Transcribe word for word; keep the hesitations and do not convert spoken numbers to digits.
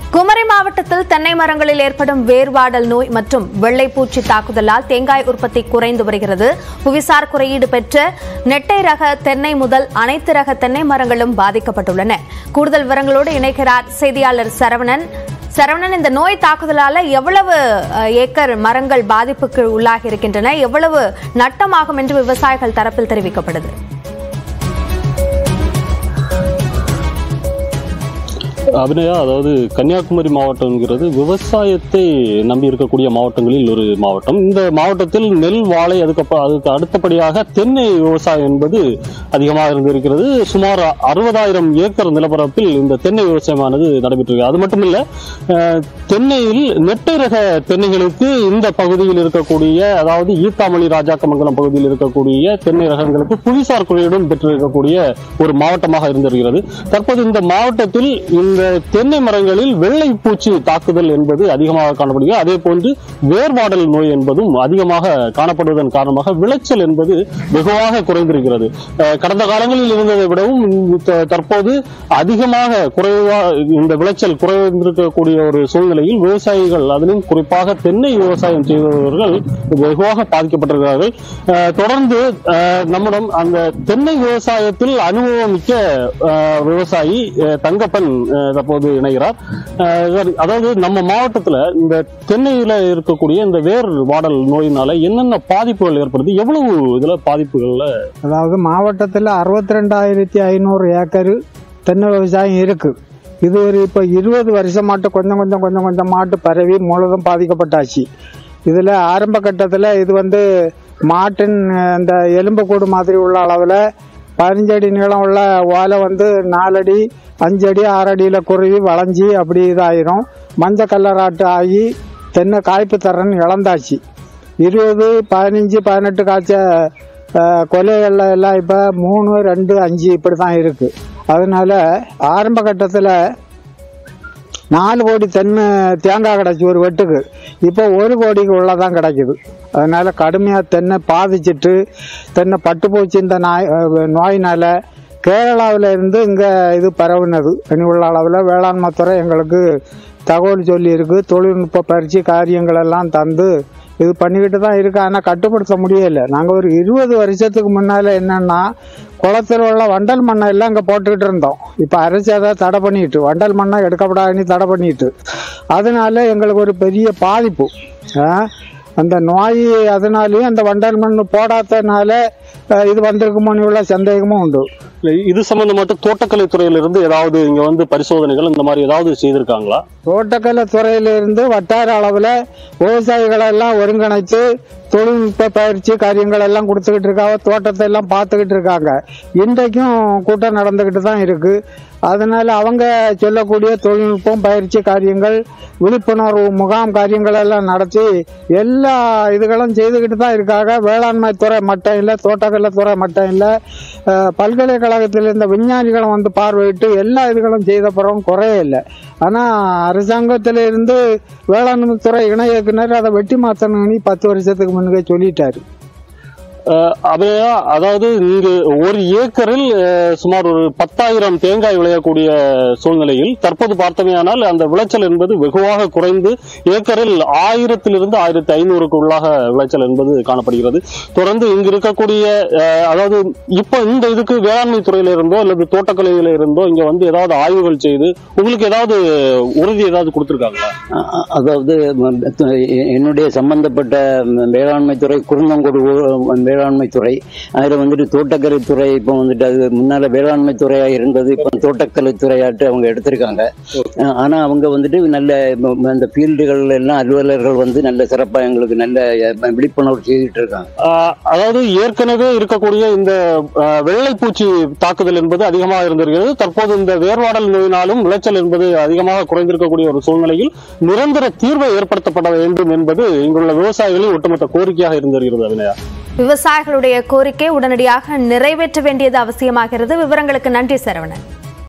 குமரி மாவட்டத்தில் தென்னை மரங்களில் ஏற்படும் வேர்வாடல் நோய் மற்றும் வெள்ளைப்பூச்சி தாக்குதலால் தேங்காய் உற்பத்தி குறைந்து வருகிறது. புவிசார் குறியீடு பெற்ற நெட்டை ரக தென்னை முதல் அனைத்து ரக தென்னை மரங்களும் பாதிக்கப்பட்டுள்ளன. கூடுதல் விவரங்களோடு இணைக்கிறார் செய்தியாளர் சரவணன். சரவணன், இந்த நோய் தாக்குதலால எவ்வளவு ஏக்கர் மரங்கள் பாதிப்புக்கு உள்ளாகி இருக்கின்றன, எவ்வளவு நட்டமாகும் என்று விவசாயிகள் தரப்பில் தெரிவிக்கப்படுது? அபிநயா, அதாவது கன்னியாகுமரி மாவட்டம்ங்கிறது விவசாயத்தை நம்பி இருக்கக்கூடிய மாவட்டங்களில் ஒரு மாவட்டம். இந்த மாவட்டத்தில் நெல், வாழை, அதுக்கப்புறம் அதுக்கு அடுத்தபடியாக தென்னை விவசாயம் என்பது அதிகமாக இருந்திருக்கிறது. சுமார் அறுபதாயிரம் ஏக்கர் நிலப்பரப்பில் இந்த தென்னை விவசாயமானது நடைபெற்றிருக்கு. அது மட்டும் இல்ல, தென்னையில் நெட்டை ரக தென்னைகளுக்கு இந்த பகுதியில் இருக்கக்கூடிய, அதாவது ஈத்தாமொழி ராஜாக்கமங்கலம் பகுதியில் இருக்கக்கூடிய தென்னை ரகங்களுக்கு புவிசார் குறியீடும் பெற்றிருக்கக்கூடிய ஒரு மாவட்டமாக இருந்திருக்கிறது. தற்போது இந்த மாவட்டத்தில் இந்த தென்னை மரங்களில் வெள்ளை பூச்சி தாக்குதல் என்பது அதிகமாக காணப்படுகிறது. அதே போன்று வேர்வாடல் நோய் என்பதும் அதிகமாக காணப்படுவதன் காரணமாக விளைச்சல் என்பது வெகுவாக குறைந்திருக்கிறது. கடந்த காலங்களில் இருந்ததை விடவும் தற்போது அதிகமாக குறைவா இந்த விளைச்சல் குறைந்திருக்கக்கூடிய ஒரு சூழ்நிலையில் விவசாயிகள், அதிலும் குறிப்பாக தென்னை விவசாயம் செய்தவர்கள் வெகுவாக பாதிக்கப்பட்டிருக்கிறார்கள். தொடர்ந்து நம்மிடம் அந்த தென்னை விவசாயத்தில் அனுபவம் மிக்க விவசாயி தங்கப்பன் தற்போது இணைகிறார். அதாவது நம்ம மாவட்டத்துல இந்த தென்னையில இருக்கக்கூடிய இந்த வேர் வாடல் நோயினால என்னென்ன பாதிப்புகள் ஏற்படுது, எவ்வளவு இதுல பாதிப்புகள்ல? அதாவது மாவட்டத்துல அறுபத்தி ரெண்டாயிரத்தி ஐநூறு ஏக்கர் தென்னை விவசாயம் இருக்கு. இது ஒரு இப்ப இருபது வருஷமாட்டு கொஞ்சம் கொஞ்சம் கொஞ்சம் கொஞ்சம் மாட்டு பரவி முழுதும் பாதிக்கப்பட்டாச்சு. இதுல ஆரம்ப கட்டத்துல இது வந்து மாட்டின் இந்த எலும்புக்கூடு மாதிரி உள்ள அளவுல பதினஞ்சு அடி நீளம் உள்ள ஓலை வந்து நாலடி அஞ்சடி ஆறடியில குருவி வளைஞ்சி அப்படி இதாயிரும். மஞ்ச கல்லராட்டு ஆகி தென்னை காய்ப்பு தரன்னு இழந்தாச்சு. இருபது பதினஞ்சு பதினெட்டு காய்ச்ச கொலைகள்ல எல்லாம் இப்ப மூணு ரெண்டு அஞ்சு இப்படிதான் இருக்கு. அதனால ஆரம்ப கட்டத்துல நாலு கோடி தென்னை தேங்காய் கிடைச்சி ஒரு வெட்டுக்கு, இப்போ ஒரு கோடிக்கு உள்ளதான் கிடைக்குது. அதனால கடுமையா தென்னை பாதிச்சுட்டு தென்னை பட்டு போச்சு. இந்த நாய் நோயினால கேரளாவில இருந்து இங்க இது பரவுனது. இனி உள்ள அளவில் வேளாண்மை துறை எங்களுக்கு தகவல் சொல்லி இருக்கு. தொழில்நுட்ப பயிற்சி காரியங்கள் எல்லாம் தந்து இது பண்ணிக்கிட்டு தான் இருக்கு. ஆனால் கட்டுப்படுத்த முடியல. நாங்கள் ஒரு இருபது வருஷத்துக்கு முன்னால என்னன்னா குளத்தில் உள்ள வண்டல் மண்ணை எல்லாம் இங்கே போட்டுக்கிட்டு இருந்தோம். இப்போ அரைச்சி அதை தடை பண்ணிட்டு வண்டல் மண்ணை எடுக்கப்படாதுன்னு தடை பண்ணிட்டு, அதனால எங்களுக்கு ஒரு பெரிய பாதிப்பு. அந்த நோய் அதனாலேயும் அந்த வண்டல் மண் போடாதனால இது வந்திருக்குமோன்னு உள்ள சந்தேகமும் உண்டு. இது சம்பந்தமாட்டு தோட்டக்கலை துறையிலிருந்து ஏதாவது இங்க வந்து பரிசோதனைகள் இந்த மாதிரி ஏதாவது செய்திருக்காங்களா? தோட்டக்கலை துறையிலிருந்து வட்டார அளவுல விவசாயிகளை எல்லாம் ஒருங்கிணைத்து தொழில்நுட்ப பயிற்சி காரியங்கள் எல்லாம் கொடுத்துக்கிட்டு இருக்காங்க. தோட்டத்தை எல்லாம் பார்த்துக்கிட்டு இருக்காங்க. இன்றைக்கும் கூட்டம் நடந்துகிட்டு தான் இருக்கு. அதனால அவங்க சொல்லக்கூடிய தொழில்நுட்பம் பயிற்சி காரியங்கள், விழிப்புணர்வு முகாம் காரியங்கள் எல்லாம் நடத்தி எல்லா இதுகளும் செய்துக்கிட்டு தான் இருக்காங்க. வேளாண்மை துறை மட்டும் இல்லை, தோட்டக்கலை துறை மட்டும் இல்லை, பல்கலைக்கழகத்தில் இந்த விஞ்ஞானிகளும் வந்து பார்வையிட்டு எல்லா இதுகளும் செய்த பிறகும் குறைய இல்லை. ஆனா அரசாங்கத்திலிருந்து வேளாண்மை துறை இணை இயக்குனர் அதை வெட்டி மாத்தணும்னு பத்து வருஷத்துக்கு முன்னே சொல்லிட்டாரு. அதாவது இங்கு ஒரு ஏக்கரில் சுமார் ஒரு பத்தாயிரம் தேங்காய் விளையக்கூடிய சூழ்நிலையில் தற்போது பார்த்தமையானால் அந்த விளைச்சல் என்பது வெகுவாக குறைந்து ஏக்கரில் ஆயிரத்திலிருந்து ஆயிரத்தி ஐநூறுக்கு உள்ளாக விளைச்சல் என்பது காணப்படுகிறது. தொடர்ந்து இங்கு இருக்கக்கூடிய, அதாவது இப்ப இந்த இதுக்கு வேளாண்மை துறையில இருந்தோ அல்லது தோட்டக்கலையில இருந்தோ இங்க வந்து ஏதாவது ஆய்வுகள் செய்து உங்களுக்கு ஏதாவது உறுதி ஏதாவது கொடுத்திருக்காங்களா? அதாவது என்னுடைய சம்பந்தப்பட்ட வேளாண்மை துறை குருந்தங்கோடு வேளாண்மை துறை, அதில் வந்துட்டு தோட்டக்கலை துறை இப்போ வந்துட்டு அது முன்னால வேளாண்மை துறையா இருந்தது, இப்போ தோட்டக்கலை துறையாட்டு அவங்க எடுத்திருக்காங்க. ஆனா அவங்க வந்துட்டு நல்ல அந்த ஃபீல்டுகள் எல்லாம் அலுவலர்கள் வந்து நல்ல சிறப்பா எங்களுக்கு நல்ல விழிப்புணர்வு செய்துட்டு இருக்காங்க. அதாவது ஏற்கனவே இருக்கக்கூடிய இந்த வெள்ளைப்பூச்சி தாக்குதல் என்பது அதிகமாக இருந்திருக்கிறது. தற்போது இந்த வேர்வாடல் நோயினாலும் விளைச்சல் என்பது அதிகமாக குறைந்திருக்கக்கூடிய ஒரு சூழ்நிலையில் நிரந்தர தீர்வை ஏற்படுத்தப்பட வேண்டும் என்பது இங்குள்ள விவசாயிகளின் ஒட்டுமொத்த கோரிக்கையாக இருந்திருக்கிறது. அபிநயா, விவசாயிகளுடைய கோரிக்கை உடனடியாக நிறைவேற்ற வேண்டியது அவசியமாகிறது. விவரங்களுக்கு நன்றி சரவணன்.